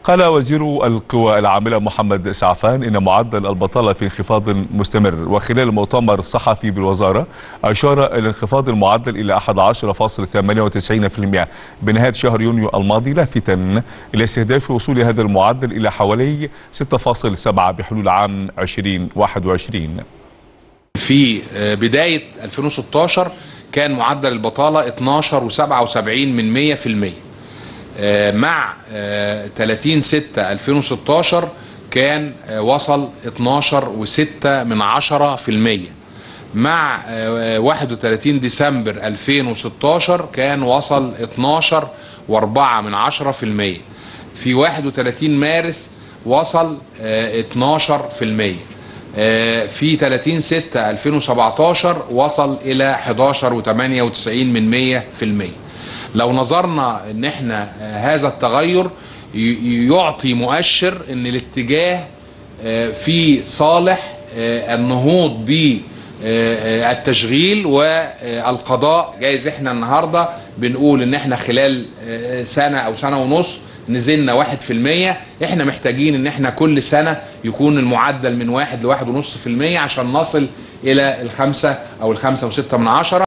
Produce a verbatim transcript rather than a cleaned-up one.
قال وزير القوى العاملة محمد سعفان إن معدل البطالة في انخفاض مستمر، وخلال المؤتمر الصحفي بالوزارة أشار الانخفاض المعدل إلى أحد عشر فاصلة ثمانية وتسعين بالمئة بنهاية شهر يونيو الماضي، لافتا إلى استهداف وصول هذا المعدل إلى حوالي ستة فاصلة سبعة بحلول عام ألفين وواحد وعشرين. في بداية ألفين وستة عشر كان معدل البطالة اثناشر فاصلة سبعة وسبعين من مئة في المئة. مع ثلاثين ستة ألفين وستة عشر كان وصل اثناشر فاصلة ستة من عشرة في المئة. مع واحد وثلاثين ديسمبر ألفين وستة عشر كان وصل اثناشر فاصلة أربعة من عشرة في المئة. في واحد وثلاثين مارس وصل اثناشر في المئة. في ثلاثين ستة ألفين وسبعة عشر وصل الى احد عشر فاصلة ثمانية وتسعين من مئة في المئة. لو نظرنا ان احنا هذا التغير يعطي مؤشر ان الاتجاه في صالح النهوض بالتشغيل والقضاء. جايز احنا النهارده بنقول ان احنا خلال سنه او سنه ونص نزلنا واحد في المية، احنا محتاجين ان احنا كل سنة يكون المعدل من واحد لواحد ونص في المية عشان نصل الى الخمسة او الخمسة وستة من عشرة.